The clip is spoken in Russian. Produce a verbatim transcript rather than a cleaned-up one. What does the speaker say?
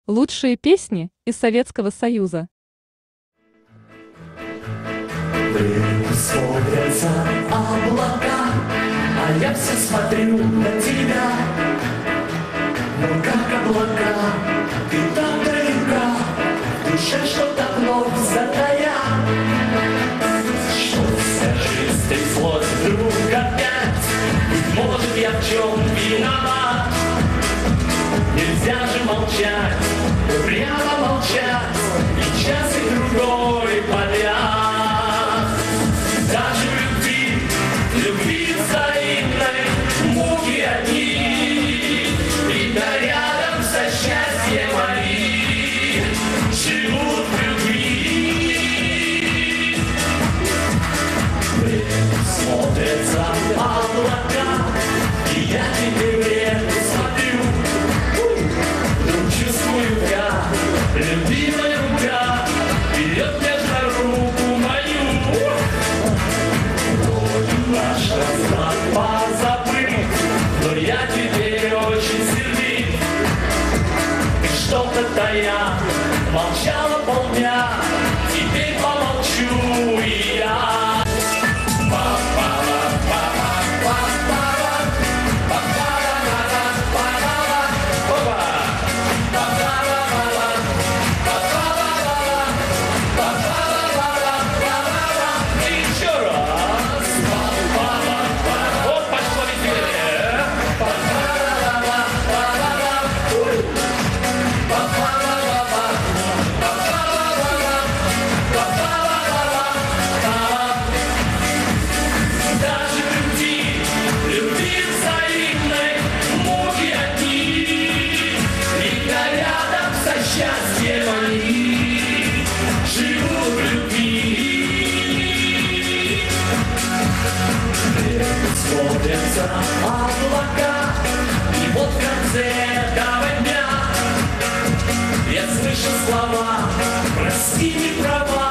Лучшие песни из Советского Союза. Смотрятся облака, а я все смотрю на тебя. Ну как облака, ты так далека, в душе что-то вновь затая. Что вся жизнь стряслось вдруг опять? Быть может, я в чем виноват? Нельзя же молчать, прямо молчать, и час и другой подряд. Даже в любви, любви взаимной, муки одни, и да рядом со счастьем мои живут в любви. Время смотрятся облака, и я тебе в реку смотрю. Вдруг чувствую я, любимая рука берет нежно руку мою. Наш разлад позабыт, но я теперь очень сердит. И что-то тая молчала полдня, теперь помолчу и я. Счастье мои живут в любви. Смотрятся облака, и вот в конце этого дня я слышу слова: прости, не права.